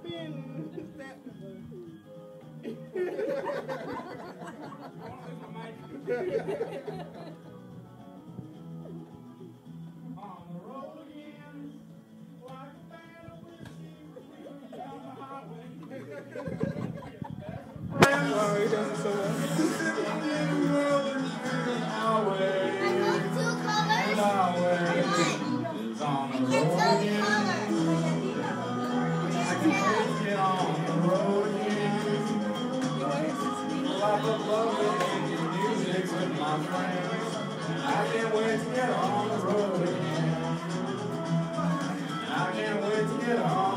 I can't wait to get on the road again. I can't wait to get on.